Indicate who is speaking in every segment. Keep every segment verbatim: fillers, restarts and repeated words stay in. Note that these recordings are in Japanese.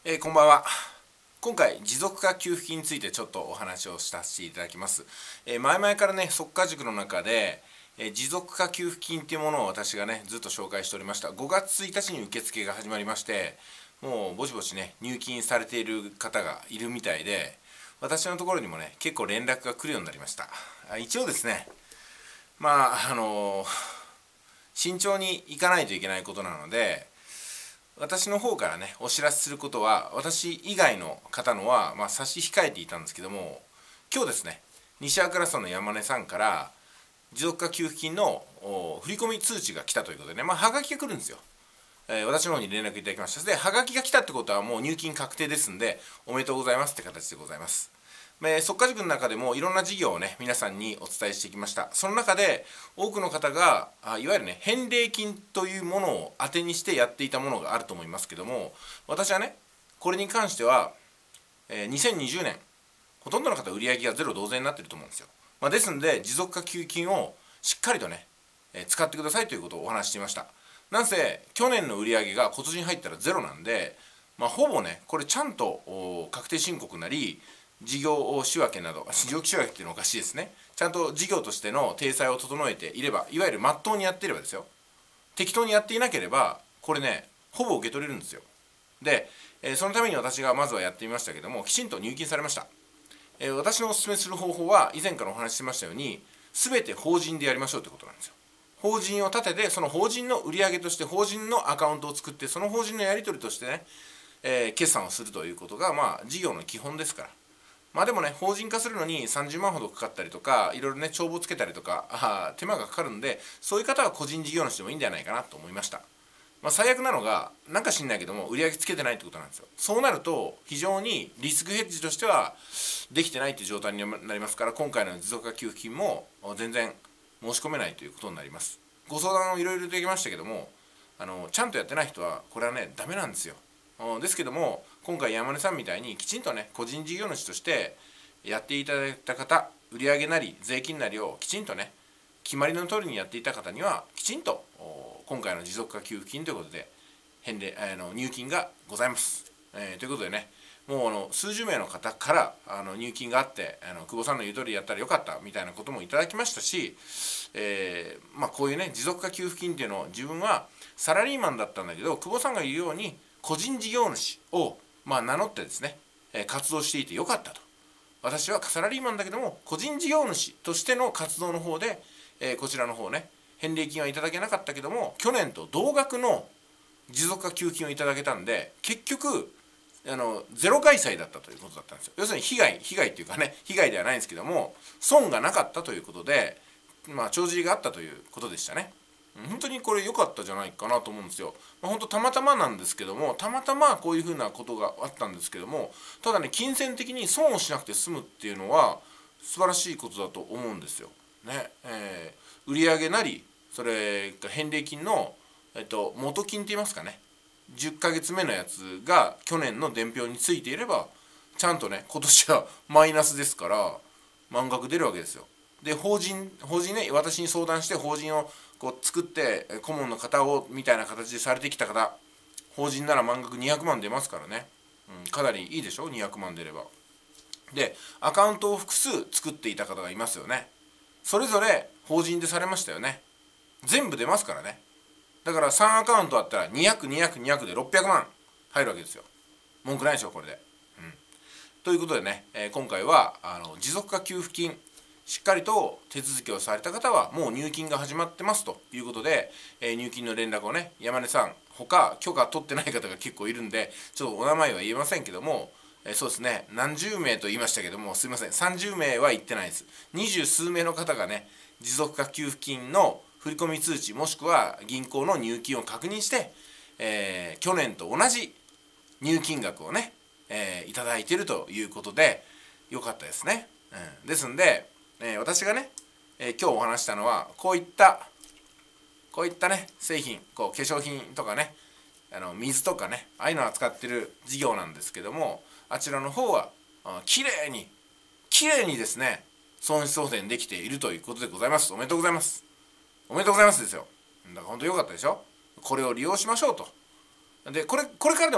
Speaker 1: えー、こんばんは。今回持続化給付金についてちょっとお話をさせていただきます。えー、前々からね速化塾の中で、えー、持続化給付金っていうものを私がねずっと紹介しておりました。ごがつついたちに受付が始まりまして、もうぼちぼちね入金されている方がいるみたいで、私のところにもね結構連絡が来るようになりました。一応ですね、まああのー、慎重にいかないといけないことなので、私の方からねお知らせすることは、私以外の方のは、まあ、差し控えていたんですけども、今日ですね西粟倉村の山根さんから持続化給付金の振込通知が来たということでね、まあ、はがきが来るんですよ。えー、私の方に連絡いただきました。ではがきが来たってことはもう入金確定ですんで、おめでとうございますって形でございます。えー、速化塾の中でもいろんな事業をね皆さんにお伝えしてきました。その中で多くの方があいわゆるね返礼金というものを当てにしてやっていたものがあると思いますけども、私はねこれに関しては、えー、にせんにじゅうねんほとんどの方売上がゼロ同然になっていると思うんですよ。まあ、ですので持続化給付金をしっかりとね、えー、使ってくださいということをお話ししていました。なんせ去年の売上が今年に入ったらゼロなんで、まあ、ほぼねこれちゃんと確定申告なり事業仕分けなど、事業仕分けっていうのはおかしいですね。ちゃんと事業としての体裁を整えていれば、いわゆるまっとうにやっていればですよ。適当にやっていなければこれねほぼ受け取れるんですよ。で、えー、そのために私がまずはやってみましたけども、きちんと入金されました。えー、私のお勧めする方法は以前からお話ししてましたように、全て法人でやりましょうということなんですよ。法人を立てて、その法人の売上として法人のアカウントを作って、その法人のやり取りとしてね、えー、決算をするということがまあ事業の基本ですから。まあでもね法人化するのにさんじゅうまんほどかかったりとか、いろいろね帳簿つけたりとかあ手間がかかるんで、そういう方は個人事業主でもいいんじゃないかなと思いました。まあ、最悪なのがなんか知んないけども売り上げつけてないってことなんですよ。そうなると非常にリスクヘッジとしてはできてないっていう状態になりますから、今回の持続化給付金も全然申し込めないということになります。ご相談をいろいろできましたけども、あのちゃんとやってない人はこれはねダメなんですよ。ですけども今回山根さんみたいにきちんとね個人事業主としてやっていただいた方、売上なり税金なりをきちんとね決まりの通りにやっていた方にはきちんと今回の持続化給付金ということで返礼あの入金がございます。えー、ということでね、もうあの数十名の方からあの入金があって、あの久保さんの言う通りやったらよかったみたいなこともいただきましたし、えーまあ、こういうね持続化給付金っていうのを自分はサラリーマンだったんだけど、久保さんが言うように個人事業主を、まあ、名乗ってですね活動していてよかったと。私はサラリーマンだけども個人事業主としての活動の方で、えー、こちらの方ね返礼金はいただけなかったけども、去年と同額の持続化給付金をいただけたんで、結局あのゼロ開催だったということだったんですよ。要するに被害被害っていうかね、被害ではないんですけども損がなかったということで、まあ帳尻があったということでしたね。本当にこれ良かったじゃないかなと思うんですよ。まあ、本当たまたまなんですけども、たまたまこういうふうなことがあったんですけども、ただね金銭的に損をしなくて済むっていうのは素晴らしいことだと思うんですよ。ね、えー、売上なりそれから返礼金の、えっと、元金って言いますかね、じゅっかげつめのやつが去年の伝票についていればちゃんとね今年はマイナスですから満額出るわけですよ。で法人法人ね、私に相談して法人をこう作って顧問の方をみたいな形でされてきた方、法人なら満額にひゃくまん出ますからね、うん、かなりいいでしょにひゃくまん出れば。でアカウントを複数作っていた方がいますよね。それぞれ法人でされましたよね。全部出ますからね。だからさんアカウントあったらにひゃく、にひゃく、にひゃくでろっぴゃくまん入るわけですよ。文句ないでしょこれで。うん、ということでね、えー、今回はあの持続化給付金しっかりと手続きをされた方はもう入金が始まってますということで、えー、入金の連絡をね山根さんほか許可取ってない方が結構いるんでちょっとお名前は言えませんけども、えー、そうですね何十名と言いましたけどもすいませんさんじゅうめいは言ってないです。二十数名の方がね持続化給付金の振込通知もしくは銀行の入金を確認して、えー、去年と同じ入金額をね、えー、いただいているということでよかったですね。うん、ですんでえー、私がね、えー、今日お話したのはこういったこういったね製品、こう化粧品とかねあの水とかねああいうのを扱ってる事業なんですけども、あちらの方はきれいにきれいにですね損失補填できているということでございます。おめでとうございます。おめでとうございますですよ。だから本当良かったでしょ。これを利用しましょうと。でこれこれからでも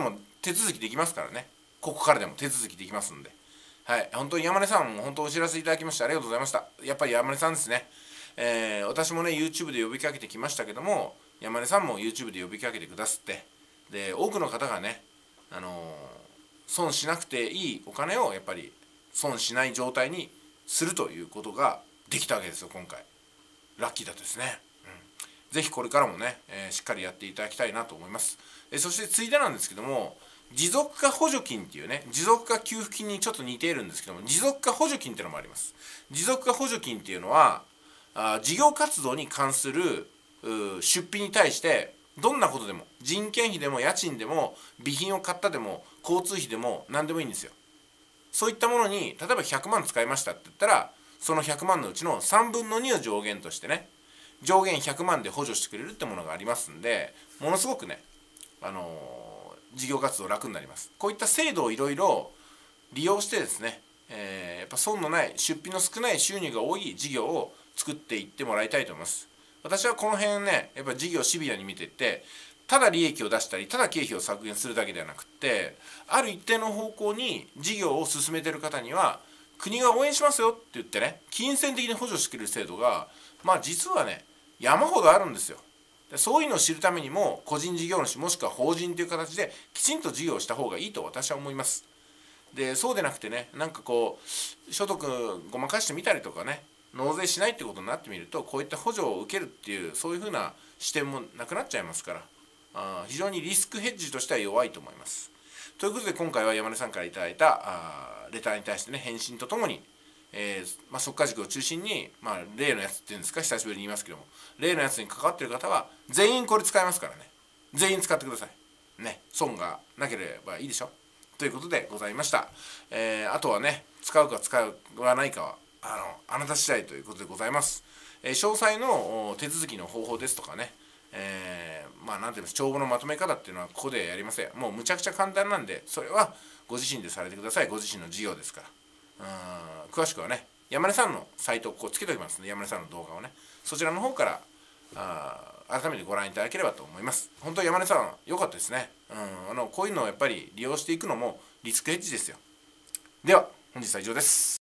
Speaker 1: 手続きできますからね。ここからでも手続きできますんで。はい、本当に山根さんも本当お知らせいただきましてありがとうございました。やっぱり山根さんですね。えー、私もね YouTube で呼びかけてきましたけども、山根さんも YouTube で呼びかけてくださって、で多くの方がね、あのー、損しなくていいお金をやっぱり損しない状態にするということができたわけですよ、今回。ラッキーだったですね。うん、ぜひこれからもね、えー、しっかりやっていただきたいなと思います。えー、そしてついでなんですけども、持続化補助金っていうね、持続化給付金にちょっと似ているんですけども、持続化補助金っていうのもあります。持続化補助金っていうのは、あ事業活動に関する出費に対してどんなことでも、人件費でも家賃でも備品を買ったでも交通費でも何でもいいんですよ。そういったものに例えばひゃくまん使いましたって言ったら、そのひゃくまんのうちのさんぶんのにを上限としてね、上限ひゃくまんで補助してくれるってものがありますんで、ものすごくね、あのー、事業活動楽になります。こういった制度をいろいろ利用してですね、えー、やっぱ損のない、出費の少ない収入が多い事業を作っていってもらいたいと思います。私はこの辺ね、やっぱ事業をシビアに見ていって、ただ利益を出したりただ経費を削減するだけではなくって、ある一定の方向に事業を進めている方には国が応援しますよって言ってね、金銭的に補助してくれる制度がまあ実はね山ほどあるんですよ。そういうのを知るためにも個人事業主もしくは法人という形できちんと事業をした方がいいと私は思います。でそうでなくてね、なんかこう所得ごまかしてみたりとかね、納税しないってことになってみると、こういった補助を受けるっていうそういうふうな視点もなくなっちゃいますから、あ非常にリスクヘッジとしては弱いと思います。ということで今回は山根さんからいただいたあレターに対してね返信とともに、えーまあ、速稼塾を中心に、まあ、例のやつっていうんですか、久しぶりに言いますけども、例のやつに関わっている方は全員これ使えますからね、全員使ってくださいね。損がなければいいでしょということでございました。えー、あとはね、使うか使わないかはあのあなた次第ということでございます。えー、詳細の手続きの方法ですとかね、えー、まあなんていうんです、帳簿のまとめ方っていうのはここでやりません。もうむちゃくちゃ簡単なんで、それはご自身でされてください。ご自身の事業ですから。うん、詳しくはね、山根さんのサイトをこうつけておきますので、山根さんの動画をね、そちらの方からあ改めてご覧いただければと思います。本当に山根さん良かったですね。うん、あのこういうのをやっぱり利用していくのもリスクヘッジですよ。では本日は以上です。